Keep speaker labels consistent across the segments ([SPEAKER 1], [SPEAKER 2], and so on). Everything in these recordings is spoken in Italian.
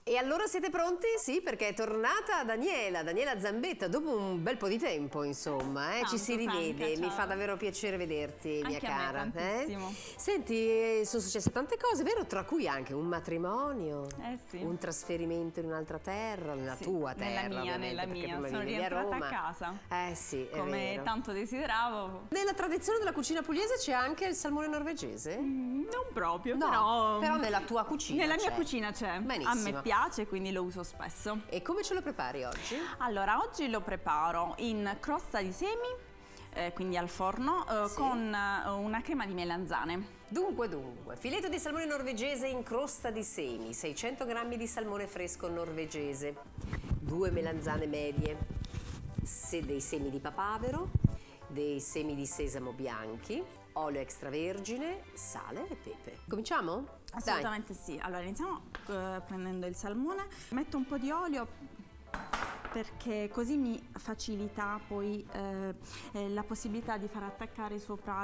[SPEAKER 1] E allora siete pronti? Sì, perché è tornata Daniela Zambetta, dopo un bel po' di tempo, insomma, ci si rivede,
[SPEAKER 2] Franca,
[SPEAKER 1] mi fa davvero piacere vederti, mia
[SPEAKER 2] anche
[SPEAKER 1] cara.
[SPEAKER 2] A me, tantissimo.
[SPEAKER 1] Senti, sono successe tante cose, vero? Tra cui anche un matrimonio,
[SPEAKER 2] Sì.
[SPEAKER 1] un trasferimento in un'altra terra, nella
[SPEAKER 2] Sì,
[SPEAKER 1] tua terra,
[SPEAKER 2] nella mia. Sono rientrata a casa.
[SPEAKER 1] Sì, è
[SPEAKER 2] come
[SPEAKER 1] vero.
[SPEAKER 2] tanto desideravo.
[SPEAKER 1] Nella tradizione della cucina pugliese c'è anche il salmone norvegese?
[SPEAKER 2] Non proprio,
[SPEAKER 1] No, però nella tua cucina
[SPEAKER 2] nella
[SPEAKER 1] c'è.
[SPEAKER 2] mia cucina c'è.
[SPEAKER 1] Benissimo.
[SPEAKER 2] A me piace, quindi lo uso spesso.
[SPEAKER 1] E come ce lo prepari oggi?
[SPEAKER 2] Allora, oggi lo preparo in crosta di semi, quindi al forno,
[SPEAKER 1] Sì.
[SPEAKER 2] con una crema di melanzane.
[SPEAKER 1] Dunque, filetto di salmone norvegese in crosta di semi, 600 g di salmone fresco norvegese, 2 melanzane medie, dei semi di papavero, dei semi di sesamo bianchi, olio extravergine, sale e pepe. Cominciamo?
[SPEAKER 2] Assolutamente sì. Allora, iniziamo prendendo il salmone. Metto un po' di olio perché così mi facilita poi la possibilità di far attaccare sopra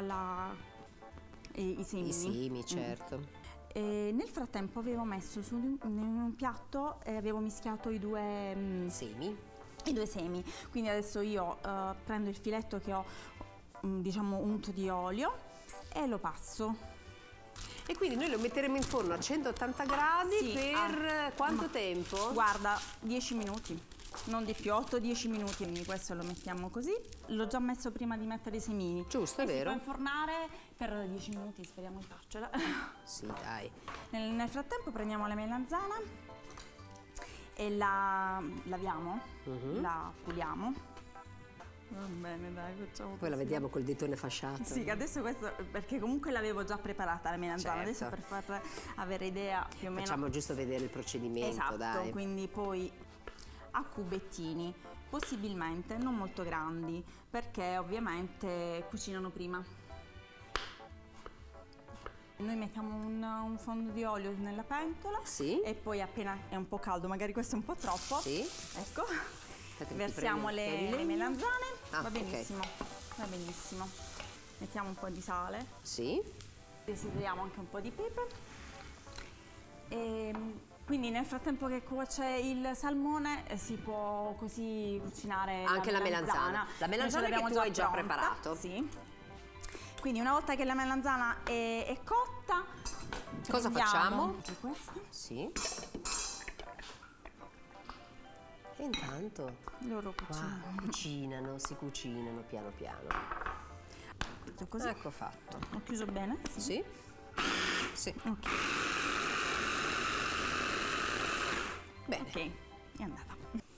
[SPEAKER 2] i semi.
[SPEAKER 1] I semi, certo.
[SPEAKER 2] E nel frattempo avevo messo in un piatto e avevo mischiato i due
[SPEAKER 1] semi.
[SPEAKER 2] Quindi adesso io prendo il filetto che ho diciamo unto di olio e lo passo.
[SPEAKER 1] E quindi noi lo metteremo in forno a 180 gradi
[SPEAKER 2] Sì,
[SPEAKER 1] per quanto tempo?
[SPEAKER 2] Guarda, 10 minuti. Non di più, 8-10 minuti, quindi questo lo mettiamo così. L'ho già messo prima di mettere i semini.
[SPEAKER 1] Giusto, è vero.
[SPEAKER 2] Si può infornare per 10 minuti, speriamo di farcela.
[SPEAKER 1] Sì, dai.
[SPEAKER 2] Nel frattempo prendiamo la melanzana e la laviamo, la puliamo. Va bene, dai, facciamo
[SPEAKER 1] Poi la vediamo col ditone fasciato.
[SPEAKER 2] Sì, adesso questo, perché comunque l'avevo già preparata la melanzana,
[SPEAKER 1] certo.
[SPEAKER 2] Adesso per far avere idea più o meno.
[SPEAKER 1] Facciamo giusto vedere il procedimento,
[SPEAKER 2] esatto,
[SPEAKER 1] dai.
[SPEAKER 2] Quindi poi a cubettini, possibilmente non molto grandi, perché ovviamente cucinano prima. Noi mettiamo un fondo di olio nella pentola,
[SPEAKER 1] sì.
[SPEAKER 2] E poi appena è un po' caldo, magari questo è un po' troppo,
[SPEAKER 1] sì.
[SPEAKER 2] Ecco, versiamo le melanzane, va benissimo,
[SPEAKER 1] okay.
[SPEAKER 2] Va benissimo. Mettiamo un po' di sale,
[SPEAKER 1] sì.
[SPEAKER 2] Desideriamo anche un po' di pepe. E quindi nel frattempo che cuoce il salmone si può così cucinare
[SPEAKER 1] anche la melanzana. La melanzana che tu hai già preparato.
[SPEAKER 2] Sì. Quindi una volta che la melanzana è cotta,
[SPEAKER 1] cosa facciamo?
[SPEAKER 2] Anche questa.
[SPEAKER 1] Sì. E intanto
[SPEAKER 2] loro cucinano.
[SPEAKER 1] Si cucinano piano piano.
[SPEAKER 2] Così.
[SPEAKER 1] Ecco fatto.
[SPEAKER 2] Ho chiuso bene?
[SPEAKER 1] Sì. Sì.
[SPEAKER 2] Ok.
[SPEAKER 1] Bene.
[SPEAKER 2] Ok, è andata.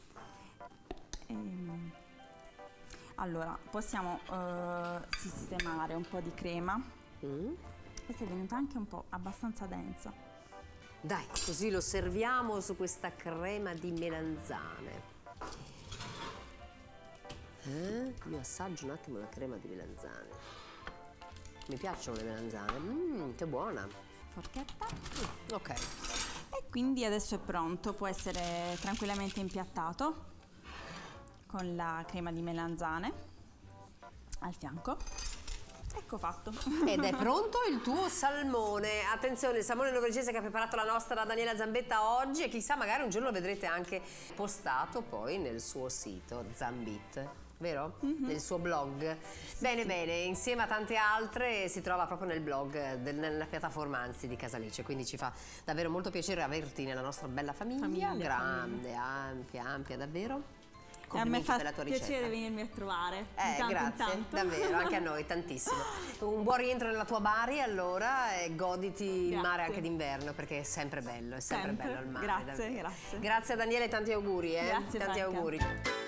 [SPEAKER 2] Allora, possiamo sistemare un po' di crema. Questa è venuta anche un po' abbastanza densa.
[SPEAKER 1] Dai, così lo serviamo su questa crema di melanzane. Io assaggio un attimo la crema di melanzane. Mi piacciono le melanzane. Che buona.
[SPEAKER 2] Forchetta.
[SPEAKER 1] Ok.
[SPEAKER 2] E quindi adesso è pronto, può essere tranquillamente impiattato con la crema di melanzane al fianco. Ecco fatto.
[SPEAKER 1] Ed è pronto il tuo salmone. Attenzione, il salmone norvegese che ha preparato la nostra Daniela Zambetta oggi, e chissà, magari un giorno lo vedrete anche postato poi nel suo sito Zambit, vero? Nel suo blog. Bene, bene, insieme a tante altre si trova proprio nel blog, nella piattaforma anzi di Casalice, quindi ci fa davvero molto piacere averti nella nostra bella famiglia, grande, ampia, davvero.
[SPEAKER 2] A me fa
[SPEAKER 1] per la tua ricetta.
[SPEAKER 2] piacere venirmi a trovare.
[SPEAKER 1] Grazie, davvero, anche a noi tantissimo. Un buon rientro nella tua Bari allora, e goditi il mare anche d'inverno, perché è sempre bello il mare.
[SPEAKER 2] Grazie,
[SPEAKER 1] davvero.
[SPEAKER 2] grazie.
[SPEAKER 1] Grazie a Daniele, tanti auguri.
[SPEAKER 2] Grazie,
[SPEAKER 1] tanti
[SPEAKER 2] Franca.
[SPEAKER 1] auguri.